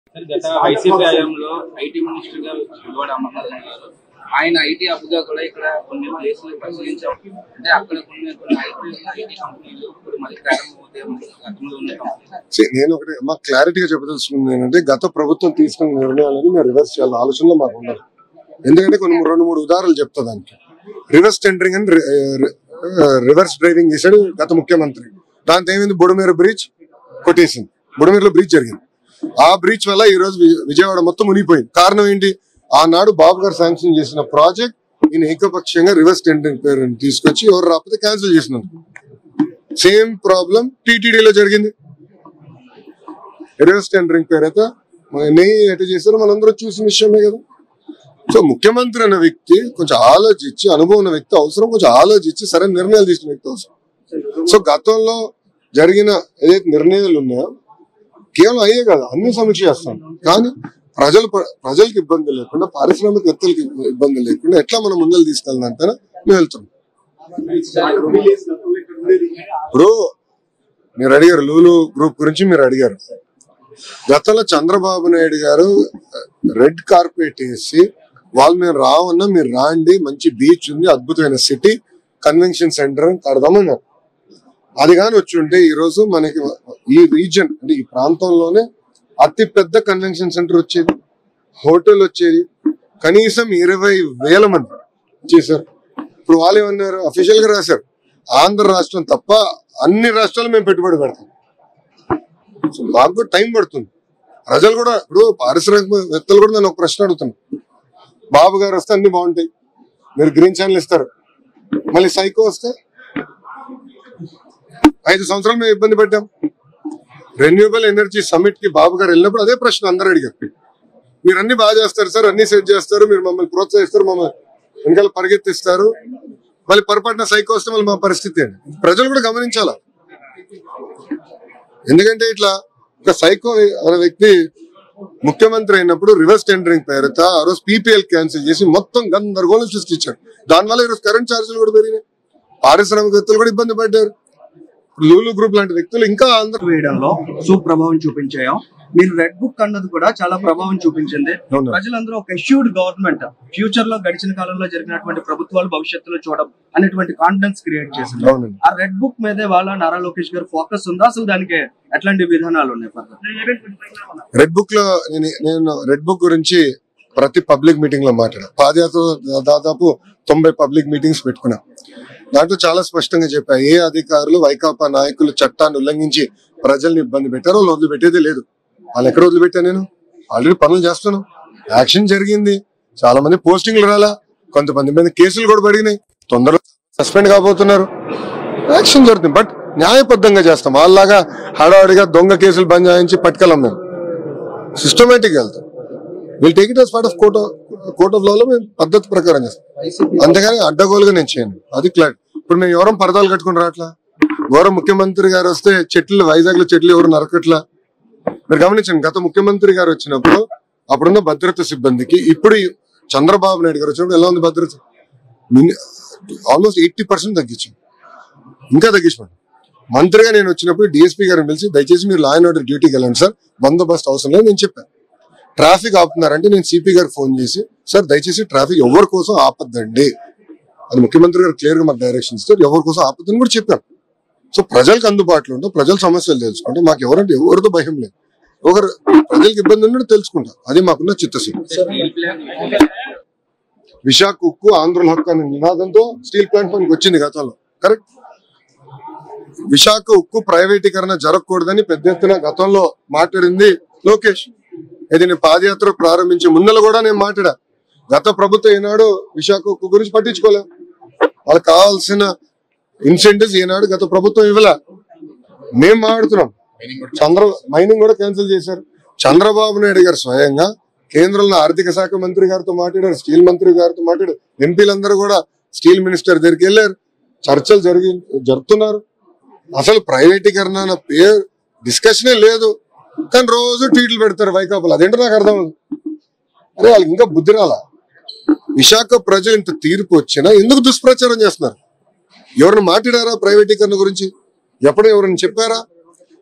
గత వైసీపీ హయాంలో IT minister గా విజయవాడ అమర్నాథ్ గారు ఆయన ఐటీ హబ్ గా కూడా ఇక్కడ కొన్ని ప్లేసులు పరిశీలించాం. అంటే అక్కడ కొన్ని ఐటీ కంపెనీలు ఇప్పుడు మళ్ళీ గతంలో ఉన్న కంపెనీలు. నేను ఒకటి మాకు క్లారిటీగా చెప్పదలుచుకుంది ఏంటంటే, గత ప్రభుత్వం తీసుకున్న నిర్ణయాలని మేము రివర్స్ చేయాలని ఆలోచనలో మాకు ఉన్నారు. ఎందుకంటే కొన్ని 2-3 ఉదాహరణలు చెప్తా దానికి. రివర్స్ టెండరింగ్ అని రివర్స్ డ్రైవింగ్ చేశాడు గత ముఖ్యమంత్రి. దాంతో ఏమైంది, బుడమేరు బ్రిడ్జ్ కొట్టేసింది. బుడమేరులో బ్రిడ్జ్ జరిగింది. ఆ బ్రిడ్జ్ వల్ల ఈ రోజు విజయవాడ మొత్తం మునిగిపోయింది. కారణం ఏంటి, ఆనాడు బాబు గారు శాంక్షన్ చేసిన ప్రాజెక్ట్ ఈయన ఏకపక్షంగా రివర్స్ టెండరింగ్ పేరు తీసుకొచ్చి ఎవరు రాకపోతే క్యాన్సిల్ చేసినారు. సేమ్ ప్రాబ్లం టీటీడీలో జరిగింది. రివర్స్ టెండరింగ్ పేరైతే ఎటు చేశారో మనందరూ చూసిన విషయమే కదా. సో ముఖ్యమంత్రి అనే వ్యక్తి కొంచెం ఆలోచించి, అనుభవం ఉన్న వ్యక్తి అవసరం, కొంచెం ఆలోచించి సరైన నిర్ణయాలు తీసుకున్న వ్యక్తి అవసరం. సో గతంలో జరిగిన ఏదైతే నిర్ణయాలు ఉన్నాయో కేవలం అయ్యే కాదు, అన్ని సమీక్ష చేస్తాం. కానీ ప్రజలకు ఇబ్బంది లేకుండా, పారిశ్రామికవేత్తలకు ఇబ్బంది లేకుండా ఎట్లా మనం ముందలు తీసుకెళ్ళాలంటే మేము వెళ్తున్నాం. ఇప్పుడు మీరు అడిగారు లూలు గ్రూప్ గురించి, మీరు అడిగారు. గతంలో చంద్రబాబు నాయుడు గారు రెడ్ కార్పెట్ వేసి వాళ్ళు మేము రావన్నా మీరు రాండి, మంచి బీచ్ ఉంది, అద్భుతమైన సిటీ, కన్వెన్షన్ సెంటర్ కడదామన్నారు. అది కానీ వచ్చి ఉంటే ఈ రోజు మనకి ఈ రీజన్ అంటే ఈ ప్రాంతంలోనే అతి పెద్ద కన్వెన్షన్ సెంటర్ వచ్చేది, హోటల్ వచ్చేది, కనీసం 20,000 మంది చేశారు. ఇప్పుడు వాళ్ళు ఏమన్నారు, అఫీషియల్ గా రాశారు, ఆంధ్ర రాష్ట్రం తప్ప అన్ని రాష్ట్రాలు మేము పెట్టుబడి పెడతాం. సో మాకు కూడా టైం పడుతుంది. ప్రజలు కూడా, ఇప్పుడు పారిశ్రామికవేత్తలు కూడా నేను ఒక ప్రశ్న అడుగుతాను. బాబు గారు వస్తే అన్ని బాగుంటాయి, మీరు గ్రీన్ ఛానల్ ఇస్తారు, మళ్ళీ సైకో వస్తే 5 సంవత్సరాలు మేము ఇబ్బంది పెట్టాం. రెన్యూబుల్ ఎనర్జీ సమిట్ కి బాబు గారు వెళ్ళినప్పుడు అదే ప్రశ్న అందరూ అడిగారు. మీరు అన్ని బాగా చేస్తారు సార్, అన్ని సెట్ చేస్తారు, మీరు మమ్మల్ని ప్రోత్సహిస్తారు, మమ్మల్ని వెనకాల పరిగెత్తిస్తారు, మళ్ళీ పొరపాటున సైకో వస్తే మళ్ళీ మా పరిస్థితి ఏంటి? ప్రజలు కూడా గమనించాలా. ఎందుకంటే ఇట్లా ఒక సైకో అనే వ్యక్తి ముఖ్యమంత్రి అయినప్పుడు రివర్స్ టెండరింగ్ పేరుతో ఆ రోజు పీపీఎల్ క్యాన్సిల్ చేసి మొత్తం గందరగోళం సృష్టించాడు. దానివల్ల ఈరోజు కరెంట్ ఛార్జీలు కూడా పెరిగినాయి, పారిశ్రామికవేత్తలు కూడా ఇబ్బంది పడ్డారు. లూలు గ్రూప్ లాంటి వ్యక్తులు ఇంకా అందరూ వేయడంలో సుప్రభావం చూపించాయో, మీరు రెడ్ బుక్ అన్నది కూడా చాలా ప్రభావం చూపించింది. ప్రజలందరూ ఒక ఎష్యూర్డ్ గవర్నమెంట్ ఫ్యూచర్ లో గడిచిన కాలంలో జరిగినటువంటి ప్రభుత్వాలు భవిష్యత్తులో చూడడం అనేటువంటి కాన్ఫిడెన్స్ క్రియేట్ చేసింది. ఆ రెడ్ బుక్ మీదే వాళ్ళ నారా లోకేష్ గారు ఫోకస్ ఉందా, అసలు దానికి ఎట్లాంటి విధానాలు ఉన్నాయి? రెడ్ బుక్ లో నేను రెడ్ బుక్ గురించి ప్రతి పబ్లిక్ మీటింగ్ లో మాట్లాడా. పాదయాత్ర దాదాపు 90 పబ్లిక్ మీటింగ్స్ పెట్టుకున్నా. దాంట్లో చాలా స్పష్టంగా చెప్పా, ఏ అధికారులు వైకాపా నాయకులు చట్టాన్ని ఉల్లంఘించి ప్రజల్ని ఇబ్బంది పెట్టారో వాళ్ళు వదిలిపెట్టేదే లేదు. వాళ్ళు ఎక్కడ వదిలిపెట్టా, నేను ఆల్రెడీ పనులు చేస్తాను, యాక్షన్ జరిగింది, చాలా మంది పోస్టింగ్లు రాలా, కొంతమంది మీద కేసులు కూడా పడినాయి, తొందరలో సస్పెండ్ కాబోతున్నారు, యాక్షన్ జరుగుతుంది. బట్ న్యాయబద్ధంగా చేస్తాం. వాళ్ళలాగా హడావుడిగా దొంగ కేసులు బంజాయించి పట్టుకెళ్ళాం. మేము సిస్టమేటిక్ వెళ్తాం. Will take it as part of court of లాలో మేము పద్ధతి ప్రకారం చేస్తాం. అంతేగాని అడ్డగోలుగా నేను చేయను, అది క్లారిటీ. ఇప్పుడు మేము ఎవరం పరదాలు కట్టుకుని రావట్లా. గౌరవ ముఖ్యమంత్రి గారు వస్తే చెట్లు, వైజాగ్ లో చెట్లు ఎవరు నరకట్లా. మీరు గమనించండి, గత ముఖ్యమంత్రి గారు వచ్చినప్పుడు అప్పుడున్న భద్రత సిబ్బందికి ఇప్పుడు చంద్రబాబు నాయుడు గారు వచ్చినప్పుడు ఎలా ఉంది భద్రత? ఆల్మోస్ట్ 80% తగ్గించాం, ఇంకా తగ్గించాం. మంత్రిగా నేను వచ్చినప్పుడు డిఎస్పీ గారిని పిలిచి, దయచేసి మీరు లా అండ్ ఆర్డర్ డ్యూటీకి వెళ్ళండి సార్, బందోబస్తు అవసరం లేదు నేను చెప్పాను. ట్రాఫిక్ ఆపుతున్నారంటే నేను సిపి గారికి ఫోన్ చేసి, సార్ దయచేసి ట్రాఫిక్ ఎవరి కోసం ఆపద్దండి, అది ముఖ్యమంత్రి గారు క్లియర్ గా మాకు డైరెక్షన్ ఇస్తారు, ఎవరి కోసం ఆపద్దని కూడా చెప్పాను. సో ప్రజలకు అందుబాటులో ఉంటాం, ప్రజల సమస్యలు తెలుసుకుంటాం. మాకు ఎవరంటే ఎవరితో భయం లేదు, ఒకరు ప్రజలకు ఇబ్బంది ఉన్నట్టు తెలుసుకుంటాం. అది మాకున్న చిత్తశుద్ధి. విశాఖ ఉక్కు ఆంధ్రుల హక్కు అనే నినాదంతో స్టీల్ ప్లాంట్ మనకి వచ్చింది గతంలో, కరెక్ట్. విశాఖ ఉక్కు ప్రైవేటీకరణ జరగకూడదని పెద్ద ఎత్తున గతంలో మాట్లాడింది లోకేష్. ఇది నేను పాదయాత్ర ప్రారంభించే ముందర కూడా నేను మాట్లాడా. గత ప్రభుత్వం ఈనాడు విశాఖ ఉక్కు గురించి పట్టించుకోలే. వాళ్ళకి కావాల్సిన ఇన్సెంటివ్స్ ఈనాడు గత ప్రభుత్వం ఇవ్వలే. మేము మాట్లాడుతున్నాం. మైనింగ్ కూడా క్యాన్సిల్ చేశారు. చంద్రబాబు నాయుడు గారు స్వయంగా కేంద్రంలో ఆర్థిక శాఖ మంత్రి గారితో మాట్లాడారు, స్టీల్ మంత్రి గారితో మాట్లాడారు, ఎంపీలందరూ కూడా స్టీల్ మినిస్టర్ దగ్గరికి వెళ్ళారు, చర్చలు జరుపుతున్నారు. అసలు ప్రైవేటీకరణ అన్న పేరు డిస్కషనే లేదు, కానీ రోజు ట్వీట్లు పెడతారు వైకాపాలు. అదేంటో నాకు అర్థం అవుతుంది. అరే వాళ్ళకి ఇంకా బుద్ధి రాలా. విశాఖ ప్రజలు ఇంత తీర్పు వచ్చినా ఎందుకు దుష్ప్రచారం చేస్తున్నారు? ఎవరిని మాట్లాడారా ప్రైవేటీకరణ గురించి? ఎప్పుడు ఎవరిని చెప్పారా?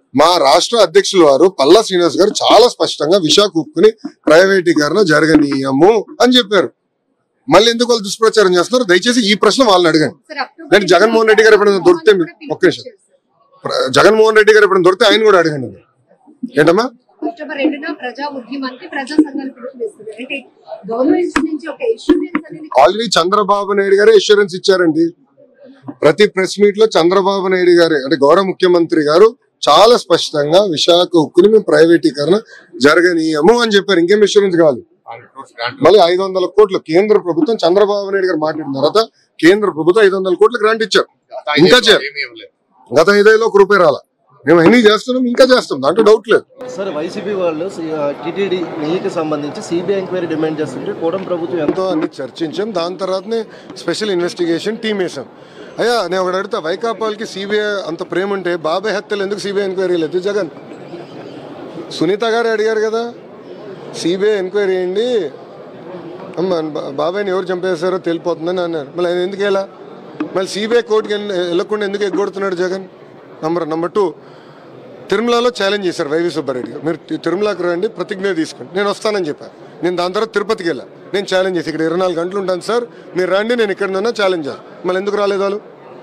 మా రాష్ట్ర అధ్యక్షుల వారు పల్లా శ్రీనివాస్ గారు చాలా స్పష్టంగా విశాఖ ఉక్కుని ప్రైవేటీకరణ జరగనీయము అని చెప్పారు. మళ్ళీ ఎందుకు వాళ్ళు దుష్ప్రచారం చేస్తున్నారు? దయచేసి ఈ ప్రశ్న వాళ్ళని అడగండి. నేను జగన్మోహన్ రెడ్డి గారు ఎప్పుడైనా దొరికితే ఒక్క నిమిషం, జగన్మోహన్ రెడ్డి గారు ఎప్పుడైనా దొరికితే ఆయన కూడా అడగండి. ఏంటమ్మా? అక్టోబర్ 2న ప్రజా ఉద్యమానికి ప్రజా సంఘాలు పిలుపునిస్తుంది. అంటే గవర్నమెంట్ నుంచి ఒక ఇష్యూరెన్స్ అనేది ఆల్రెడీ చంద్రబాబు నాయుడు గారే ఇష్యూరెన్స్ ఇచ్చారండి. ప్రతి ప్రెస్ మీట్ లో చంద్రబాబు నాయుడు గారే అంటే గౌరవ ముఖ్యమంత్రి గారు చాలా స్పష్టంగా విశాఖ ఉక్కుని మేము ప్రైవేటీకరణ జరగనీయము అని చెప్పారు. ఇంకేం ఇష్యూరెన్స్ కావాలి. మళ్ళీ 500 కోట్లు కేంద్ర ప్రభుత్వం చంద్రబాబు నాయుడు గారు మాట్లాడిన తర్వాత కేంద్ర ప్రభుత్వం 500 కోట్లు గ్రాంట్ ఇచ్చారు. ఇంకా గత 5 ఏళ్ళలో ₹1 రాలా. మేము అన్ని చేస్తున్నాం, ఇంకా చేస్తాం, దాంట్లో డౌట్ లేదు. సార్ వైసీపీ వాళ్ళు టీటీడీ నెయ్యికి సంబంధించి సిబిఐ ఎంక్వైరీ డిమాండ్ చేస్తుంటే కూటమి ప్రభుత్వం ఎంతో అన్ని చర్చించాం. దాని తర్వాతనే స్పెషల్ ఇన్వెస్టిగేషన్ టీమ్ వేసాం. అయ్యా నేను ఒకటి అడుగుతా, వైకాపాలకి సిబిఐ అంత ప్రేమ ఉంటే బాబాయ్ హత్యలు ఎందుకు సిబిఐ ఎంక్వైరీ లేదు? జగన్ సునీత గారు అడిగారు కదా, సిబిఐ ఎంక్వైరీ చేయండి అమ్మ, బాబాయ్ని ఎవరు చంపేశారో తెలిపోతుందని అన్నారు. మళ్ళీ ఆయన ఎందుకు వెళ్ళా? మళ్ళీ సిబిఐ కోర్టుకి వెళ్ళకుండా ఎందుకు ఎగ్గొడుతున్నాడు జగన్? నెంబర్ 2, తిరుమలలో ఛాలెంజ్ చేశారు వైవి సుబ్బారెడ్డి గారు. మీరు తిరుమలకి రండి, ప్రతిజ్ఞ తీసుకోండి. నేను వస్తానని చెప్పాను. నేను దాని తర్వాత తిరుపతికి వెళ్ళా. నేను ఛాలెంజ్ చేసి ఇక్కడ 24 గంటలు ఉంటాను సార్, మీరు రండి, నేను ఇక్కడ ఉన్నా ఛాలెంజ్ చేయాలి. మళ్ళీ ఎందుకు రాలేదు వాళ్ళు?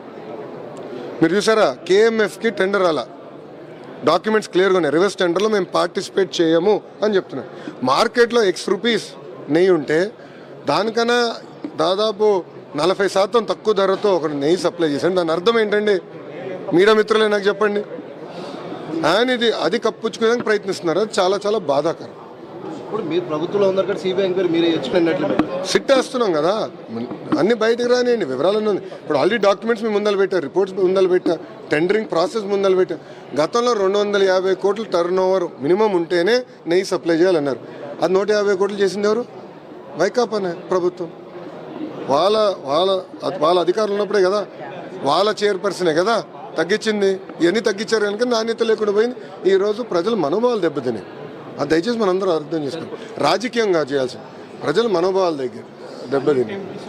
మీరు చూసారా, కేఎంఎఫ్కి టెండర్ రాలా, డాక్యుమెంట్స్ క్లియర్గా ఉన్నాయి. రివర్స్ టెండర్లో మేము పార్టిసిపేట్ చేయము అని చెప్తున్నాం. మార్కెట్లో ₹X నెయ్యి ఉంటే దానికన్నా దాదాపు 40% తక్కువ ధరతో ఒక నెయ్యి సప్లై చేశాను. దాని అర్థం ఏంటండి? మీడియా మిత్రులే నాకు చెప్పండి. ఆయన అది కప్పుచ్చుకోవడానికి ప్రయత్నిస్తున్నారు. అది చాలా చాలా బాధాకరం. ఇప్పుడు మీరు ప్రభుత్వంలో ఉన్నారు కదా, సిబిఐ ఎంక్వైరీ మీరు ఎచ్చుకున్నట్లు సిట్టేస్తున్నాం కదా, అన్ని బయటకు రానియండి, వివరాలన్నీ ఉంది. ఇప్పుడు ఆల్రెడీ డాక్యుమెంట్స్ మేము ముందలు పెట్టారు, రిపోర్ట్స్ ముందలు పెట్టా, టెండరింగ్ ప్రాసెస్ ముందలు పెట్టా. గతంలో 250 కోట్ల టర్న్ ఓవర్ మినిమం ఉంటేనే నెయ్యి సప్లై చేయాలన్నారు. అది 150 కోట్లు చేసింది ఎవరు? వైకాపానే ప్రభుత్వం. వాళ్ళ అధికారులు ఉన్నప్పుడే కదా, వాళ్ళ చైర్పర్సనే కదా తగ్గించింది. ఇవన్నీ తగ్గించారు కనుక నాణ్యత లేకుండా పోయింది. ఈరోజు ప్రజల మనోభావాలు దెబ్బతిన్నాయి. అది దయచేసి మనందరూ అర్థం చేసుకోండి. రాజకీయంగా చేయాల్సింది, ప్రజల మనోభావాలు దెబ్బతిన్నాయి.